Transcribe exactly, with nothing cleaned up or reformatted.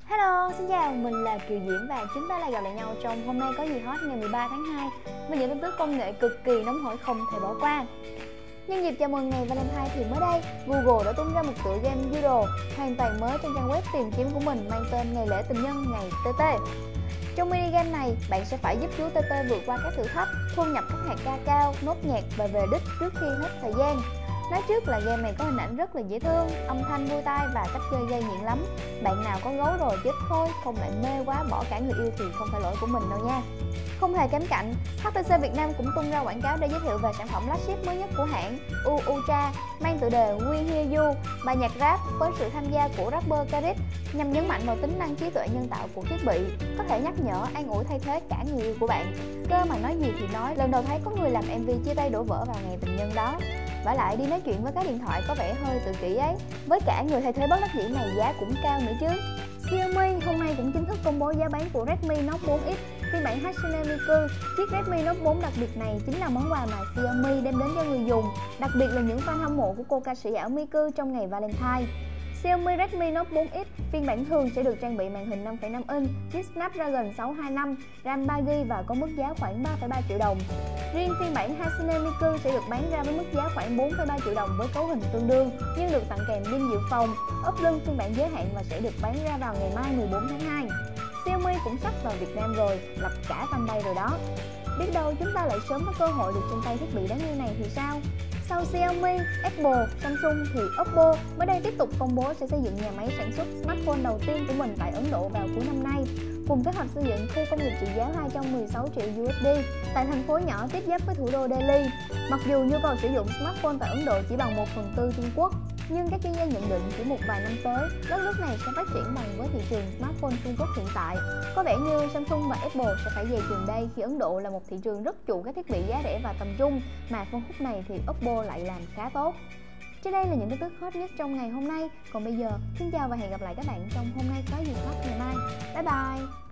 Hello, xin chào, mình là Kiều Diễm và chúng ta lại gặp lại nhau trong Hôm nay có gì hot ngày mười ba tháng hai với những tin tức công nghệ cực kỳ nóng hổi không thể bỏ qua. Nhân dịp chào mừng ngày Valentine thì mới đây, Google đã tung ra một tựa game Doodle hoàn toàn mới trên trang web tìm kiếm của mình mang tên Ngày lễ tình nhân ngày tê tê. Trong mini game này, bạn sẽ phải giúp chú tê tê vượt qua các thử thách, thu nhập các hạt ca cao, nốt nhạc và về đích trước khi hết thời gian. Nói trước là game này có hình ảnh rất là dễ thương, âm thanh vui tai và cách chơi gây nghiện lắm. Bạn nào có gấu rồi chết thôi, không lại mê quá bỏ cả người yêu thì không phải lỗi của mình đâu nha. Không hề kém cạnh, hát tê xê Việt Nam cũng tung ra quảng cáo để giới thiệu về sản phẩm flagship mới nhất của hãng U Ultra mang tựa đề We Hear You, bài nhạc rap với sự tham gia của rapper Karis nhằm nhấn mạnh vào tính năng trí tuệ nhân tạo của thiết bị, có thể nhắc nhở, an ủi thay thế cả người yêu của bạn. Cơ mà nói gì thì nói, lần đầu thấy có người làm em vê chia tay đổ vỡ vào ngày tình nhân đó. Vả lại đi nói chuyện với cái điện thoại có vẻ hơi tự kỷ ấy. Với cả người thay thế bất đắc dĩ này giá cũng cao nữa chứ. Xiaomi hôm nay cũng chính thức công bố giá bán của Redmi Note bốn X phiên bản Hatsune Miku. Chiếc Redmi Note bốn đặc biệt này chính là món quà mà Xiaomi đem đến cho người dùng, đặc biệt là những fan hâm mộ của cô ca sĩ ảo Miku trong ngày Valentine. Xiaomi Redmi Note bốn X phiên bản thường sẽ được trang bị màn hình năm phẩy năm inch, chip Snapdragon sáu hai năm, RAM ba gi ga bai và có mức giá khoảng ba phẩy ba triệu đồng. Riêng phiên bản Hatsune Miku sẽ được bán ra với mức giá khoảng bốn phẩy ba triệu đồng với cấu hình tương đương, nhưng được tặng kèm pin dự phòng, ốp lưng phiên bản giới hạn và sẽ được bán ra vào ngày mai mười bốn tháng hai. Xiaomi cũng sắp vào Việt Nam rồi, lập cả fanpage rồi đó. Biết đâu chúng ta lại sớm có cơ hội được trên tay thiết bị đáng yêu này thì sao? Sau Xiaomi, Apple, Samsung thì Oppo mới đây tiếp tục công bố sẽ xây dựng nhà máy sản xuất smartphone đầu tiên của mình tại Ấn Độ vào cuối năm nay, cùng kế hoạch xây dựng khu công nghiệp trị giá hai trăm mười sáu triệu u ét đê tại thành phố nhỏ tiếp giáp với thủ đô Delhi. Mặc dù nhu cầu sử dụng smartphone tại Ấn Độ chỉ bằng một phần tư Trung Quốc, nhưng các chuyên gia nhận định chỉ một vài năm tới, đất nước này sẽ phát triển bằng với thị trường smartphone Trung Quốc hiện tại. Có vẻ như Samsung và Apple sẽ phải về chừng đây khi Ấn Độ là một thị trường rất chuộng các thiết bị giá rẻ và tầm trung, mà phân khúc này thì Oppo lại làm khá tốt. Trên đây là những tin tức hot nhất trong ngày hôm nay. Còn bây giờ, xin chào và hẹn gặp lại các bạn trong Hôm nay có gì hot ngày mai. Bye bye!